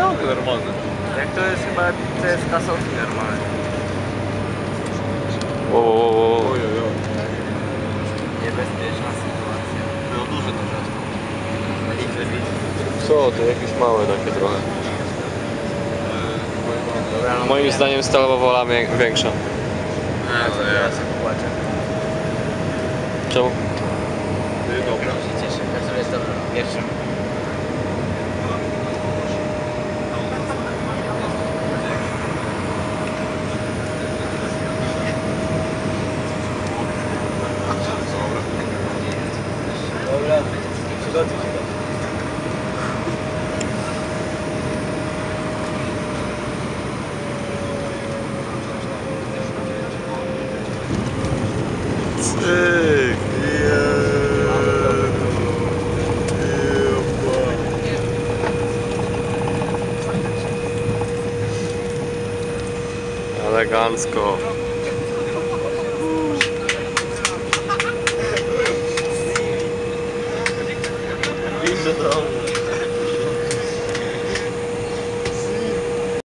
Całkiem normalne. Jak to jest chyba CSK Sofi normalnie. Ojojoj. Niebezpieczna sytuacja. No duże to miasto. Co, to jakieś małe takie trochę. Dobra, no Moim zdaniem Stalowa Wola większa. Nie, to ja jest. się popłaczę. Czemu? Dobra. się cieszę, że jestem pierwszym. Dobra, przygotuj się do. Cyk, Elegancko. Idź do domu.